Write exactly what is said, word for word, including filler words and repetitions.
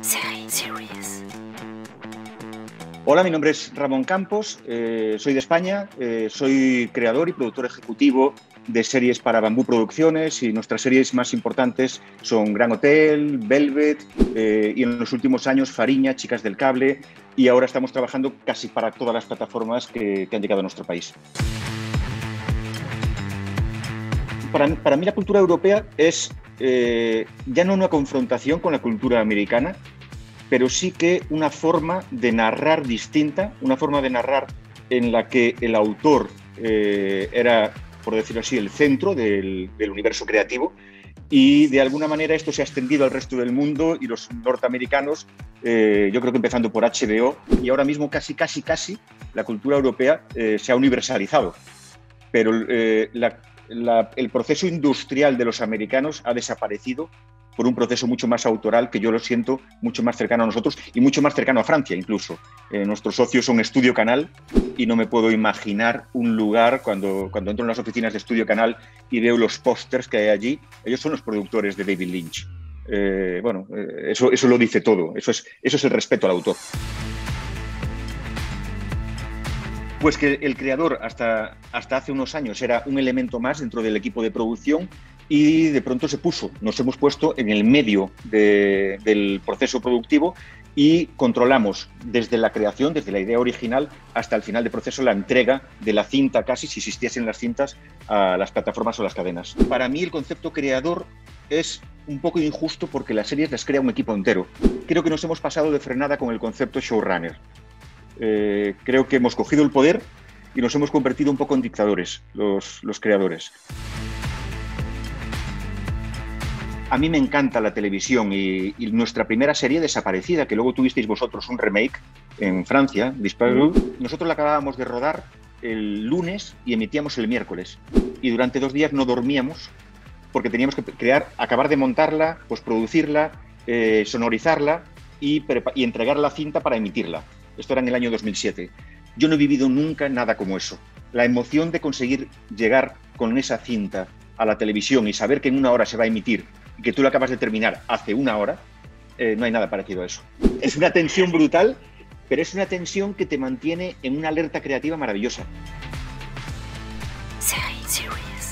Series. Hola, mi nombre es Ramón Campos, eh, soy de España, eh, soy creador y productor ejecutivo de series para Bambú Producciones y nuestras series más importantes son Gran Hotel, Velvet eh, y en los últimos años Fariña, Chicas del Cable, y ahora estamos trabajando casi para todas las plataformas que, que han llegado a nuestro país. Para, para mí la cultura europea es eh, ya no una confrontación con la cultura americana, pero sí que una forma de narrar distinta, una forma de narrar en la que el autor eh, era, por decirlo así, el centro del, del universo creativo, y de alguna manera esto se ha extendido al resto del mundo y los norteamericanos, eh, yo creo que empezando por H B O, y ahora mismo casi, casi, casi la cultura europea eh, se ha universalizado. Pero eh, la, la, el proceso industrial de los americanos ha desaparecido por un proceso mucho más autoral que yo lo siento mucho más cercano a nosotros y mucho más cercano a Francia incluso. Eh, nuestros socios son Estudio Canal y no me puedo imaginar un lugar cuando, cuando entro en las oficinas de Estudio Canal y veo los pósters que hay allí. Ellos son los productores de David Lynch. Eh, bueno, eh, eso, eso lo dice todo. Eso es, eso es el respeto al autor. Pues que el creador hasta, hasta hace unos años era un elemento más dentro del equipo de producción y de pronto se puso, nos hemos puesto en el medio de, del proceso productivo y controlamos desde la creación, desde la idea original hasta el final del proceso, la entrega de la cinta casi, si existiesen las cintas, a las plataformas o las cadenas. Para mí el concepto creador es un poco injusto porque las series las crea un equipo entero. Creo que nos hemos pasado de frenada con el concepto showrunner. Eh, creo que hemos cogido el poder y nos hemos convertido un poco en dictadores, los, los creadores. A mí me encanta la televisión y, y nuestra primera serie, Desaparecida, que luego tuvisteis vosotros un remake en Francia, Disparu, nosotros la acabábamos de rodar el lunes y emitíamos el miércoles. Y durante dos días no dormíamos porque teníamos que crear, acabar de montarla, pues producirla, eh, sonorizarla y, y entregar la cinta para emitirla. Esto era en el año dos mil siete. Yo no he vivido nunca nada como eso. La emoción de conseguir llegar con esa cinta a la televisión y saber que en una hora se va a emitir y que tú lo acabas de terminar hace una hora, eh, no hay nada parecido a eso. Es una tensión brutal, pero es una tensión que te mantiene en una alerta creativa maravillosa. Series.